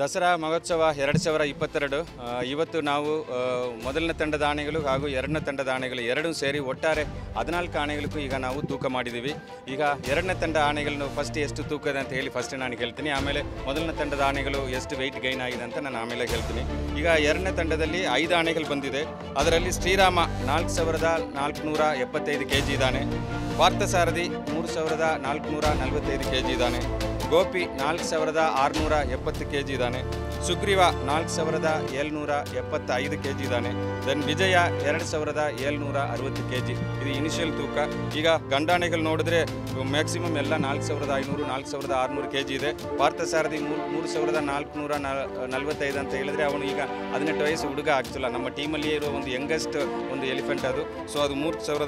ದಸರಾ ಮಹೋತ್ಸವ 2022 ಇವತ್ತು ನಾವು ಮೊದಲನೇ ತಂಡದ ಆನೆಗಳು ಹಾಗೂ ಎರಡನೇ ತಂಡದ ಆನೆಗಳು ಎರಡೂ ಸೇರಿ ಒಟ್ಟಾರೆ 14 ಆನೆಗಳಿಗೂ ಈಗ ನಾವು ತೂಕ ಮಾಡಿದ್ದೀವಿ. ಈಗ ಎರಡನೇ ತಂಡ ಆನೆಗಳನ್ನು ಫಸ್ಟ್ ಎಷ್ಟು ತೂಕದ ಅಂತ ಹೇಳಿ ಫಸ್ಟ್ ನಾನು ಹೇಳ್ತೀನಿ. ಆಮೇಲೆ ಮೊದಲನೇ ತಂಡದ ಆನೆಗಳು ಎಷ್ಟು ವೆಯ್ಟ್ ಗೈನ್ ಆಗಿದೆ ಅಂತ ನಾನು ಆಮೇಲೆ ಹೇಳ್ತೀನಿ. ಈಗ ಎರಡನೇ ತಂಡದಲ್ಲಿ 5 ಆನೆಗಳು ಬಂದಿದೆ. ಅದರಲ್ಲಿ ಶ್ರೀರಾಮ 4475 kg ಇದ್ದಾನೆ. ಪಾರ್ಥಸಾರಥಿ 3445 kg ಇದ್ದಾನೆ. ಗೋಪಿ 4670 kg ಇದ್ದಾನೆ. ಸುಗ್ರೀವ 4775 kg ಇದ್ದಾನೆ. Then Vijaya 2760 kg. ಇದು ಇನಿಷಿಯಲ್ ತೂಕ. ಈಗ ಗಂಡಾನೆಗಳು ನೋಡಿದ್ರೆ ಮ್ಯಾಕ್ಸಿಮಮ್ ಎಲ್ಲ 4500 4600 kg ಇದೆ. ಪಾರ್ಥಸಾರಥಿ 3445 ಅಂತ ಹೇಳಿದ್ರೆ ಅವನು ಈಗ 18 ವಯಸ್ಸು ಹುಡುಗ ಆಗ್ತಿಲ್ಲ. ನಮ್ಮ ಟೀಮಲ್ಲಿ ಇರೋ ಒಂದು ಯಂಗೆಸ್ಟ್ ಒಂದು ಎಲಿಫೆಂಟ್ ಅದು. ಸೊ ಅದು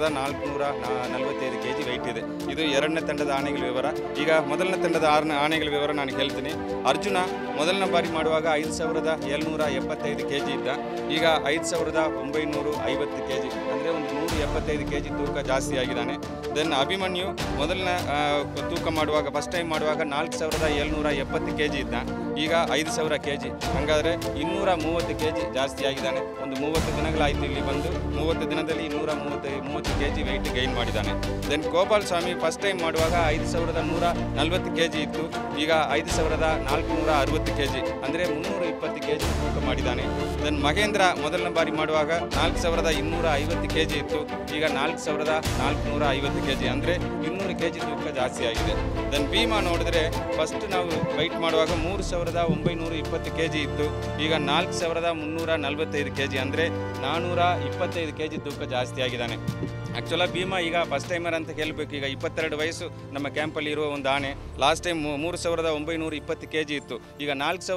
3445 kg ವೆಯ್ಟ್ ಇದೆ. ಇದು ಎರಡನೇ ತಂಡದ ಆನೆಗಳ ವಿವರ. ಈಗ ಮೊದಲನೇ ತಂಡದ ಆನೆಗಳ ವಿವರ ನಾನು ಹೇಳ್ತೀನಿ. ಅರ್ಜುನ ಮೊದಲನೇ ಬಾರಿ ಮಾಡುವಾಗ 5775 kg ಇದ್ದ. ಈಗ 5950 kg, ಅಂದರೆ ಒಂದು 175 kg ತೂಕ ಜಾಸ್ತಿ ಆಗಿದ್ದಾನೆ. ದೆನ್ ಅಭಿಮನ್ಯು ಮೊದಲನೇ ತೂಕ ಮಾಡುವಾಗ ಫಸ್ಟ್ ಟೈಮ್ ಮಾಡುವಾಗ 4770 kg ಇದ್ದ. ಈಗ 5000 kg, ಹಾಗಾದರೆ 230 kg ಜಾಸ್ತಿ ಆಗಿದ್ದಾನೆ. ಒಂದು 30 ದಿನಗಳಾಯಿತು ಇಲ್ಲಿ ಬಂದು. 30 ದಿನದಲ್ಲಿ 230 kg ವೆಯ್ಟ್ ಗೈನ್ ಮಾಡಿದ್ದಾನೆ. ದೆನ್ ಗೋಪಾಲಸ್ವಾಮಿ ಫಸ್ಟ್ ಟೈಮ್ ಮಾಡುವಾಗ 5140 kg ಇತ್ತು. ಈಗ 5460 kg, ಅಂದರೆ 320 kg ತೂಕ ಮಾಡಿದ್ದಾನೆ. ದೆನ್ ಮಹೇಂದ್ರ ಮೊದಲನೇ ಬಾರಿ ಮಾಡುವಾಗ 4250 kg ಇತ್ತು. ಈಗ 4450 kg, ಅಂದರೆ 200 kg ತೂಕ ಜಾಸ್ತಿ ಆಗಿದೆ. ದೆನ್ ಭೀಮಾ ನೋಡಿದ್ರೆ ಫಸ್ಟ್ ನಾವು ವೈಟ್ ಮಾಡುವಾಗ 3920 kg ಇತ್ತು. ಈಗ 4345 kg, ಅಂದರೆ 425 kg ತೂಕ ಜಾಸ್ತಿ ಆಗಿದ್ದಾನೆ. ಆ್ಯಕ್ಚುಲಾಗಿ ಭೀಮಾ ಈಗ ಫಸ್ಟ್ ಟೈಮರ್ ಅಂತ ಹೇಳಬೇಕು. ಈಗ 22 ವಯಸ್ಸು ನಮ್ಮ ಕ್ಯಾಂಪಲ್ಲಿ ಇರುವ ಒಂದು ಆನೆ. ಲಾಸ್ಟ್ ಟೈಮ್ 3920 kg ಇತ್ತು. ಈಗ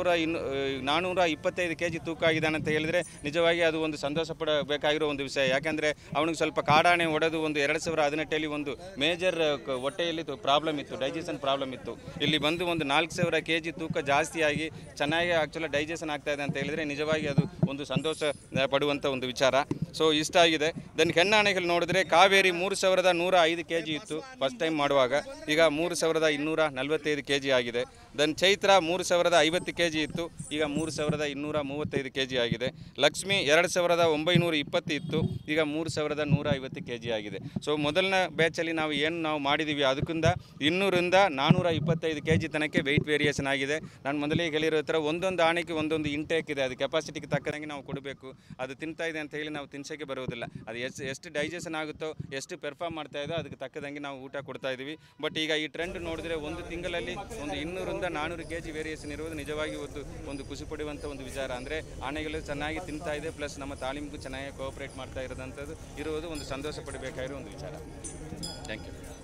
4425 kg ತೂಕ ಆಗಿದ್ದಾನೆ ಅಂತ ಹೇಳಿದರೆ ನಿಜವಾಗಿ ಅದು ಒಂದು ಸಂತೋಷ ಪಡಬೇಕಾಗಿರೋ ಒಂದು ವಿಷಯ. ಯಾಕೆಂದರೆ ಅವನಿಗೆ ಸ್ವಲ್ಪ ಕಾಡಾನೆ ಹೊಡೆದು ಒಂದು 2018 ಒಂದು ಮೇಜರ್ ಹೊಟ್ಟೆಯಲ್ಲಿ ಪ್ರಾಬ್ಲಮ್ ಇತ್ತು, ಡೈಜೆಷನ್ ಪ್ರಾಬ್ಲಮ್ ಇತ್ತು. ಇಲ್ಲಿ ಬಂದು ಒಂದು 4000 kg ತೂಕ ಜಾಸ್ತಿಯಾಗಿ ಚೆನ್ನಾಗಿ ಆ್ಯಕ್ಚುಲಿ ಡೈಜೆಷನ್ ಆಗ್ತಾ ಇದೆ ಅಂತ ಹೇಳಿದರೆ ನಿಜವಾಗಿ ಅದು ಒಂದು ಸಂತೋಷ ಪಡುವಂಥ ಒಂದು ವಿಚಾರ. ಸೊ ಇಷ್ಟ ಆಗಿದೆ. ದೆನ್ ಹೆಣ್ಣಾನೆಗಳು ನೋಡಿದ್ರೆ ಕಾವೇರಿ 3105 kg ಇತ್ತು ಫಸ್ಟ್ ಟೈಮ್ ಮಾಡುವಾಗ. ಈಗ 3245 kg ಆಗಿದೆ. ದೆನ್ ಚೈತ್ರ 3050 kg ಇತ್ತು. ಈಗ 3235 kg ಆಗಿದೆ. ಲಕ್ಷ್ಮಿ 2920 ಇತ್ತು. ಈಗ 3150 kg ಆಗಿದೆ. ಸೊ ಮೊದಲನೇ ಬ್ಯಾಚಲ್ಲಿ ನಾವು ಮಾಡಿದ್ದೀವಿ ಅದಕ್ಕಿಂತ 200ರಿಂದ 425 kg ತನಕ ವೆಯ್ಟ್ ವೇರಿಯೇಷನ್ ಆಗಿದೆ. ನಾನು ಮೊದಲೇ ಹೇಳಿರೋ ಥರ ಒಂದೊಂದು ಆನೆಗೆ ಒಂದೊಂದು ಇಂಟೇಕ್ ಇದೆ. ಅದು ಕೆಪಾಸಿಟಿಗೆ ತಕ್ಕಂಗೆ ನಾವು ಕೊಡಬೇಕು. ಅದು ತಿಂತಾ ಇದೆ ಅಂತ ಹೇಳಿ ನಾವು ತಿನ್ಸೋಕ್ಕೆ ಬರೋದಿಲ್ಲ. ಅದು ಎಷ್ಟು ಡೈಜೆಷನ್ ಆಗುತ್ತೋ, ಎಷ್ಟು ಪರ್ಫಾರ್ಮ್ ಮಾಡ್ತಾ ಇದೋ ಅದಕ್ಕೆ ತಕ್ಕದಂಗೆ ನಾವು ಊಟ ಕೊಡ್ತಾ ಇದ್ದೀವಿ. ಬಟ್ ಈಗ ಈ ಟ್ರೆಂಡ್ ನೋಡಿದ್ರೆ ಒಂದು ತಿಂಗಳಲ್ಲಿ ಒಂದು 200ರಿಂದ 400 kg ವೇರಿಯೇಷನ್ ಇರುವುದು ನಿಜವಾಗಿ ಒಂದು ಖುಷಿ ಪಡುವಂಥ ಒಂದು ವಿಚಾರ. ಅಂದರೆ ಆನೆಗಳು ಚೆನ್ನಾಗಿ ತಿಂತಾ ಇದೆ, ಪ್ಲಸ್ ನಮ್ಮ ತಾಲೀಮಿಗೂ ಚೆನ್ನಾಗಿ ಕೋಆಪರೇಟ್ ಮಾಡ್ತಾ ಇರೋದಂಥದ್ದು ಇರುವುದು ಒಂದು ಸಂತೋಷ ಪಡಬೇಕಾಗಿರೋ ಒಂದು ವಿಚಾರ. Thank you.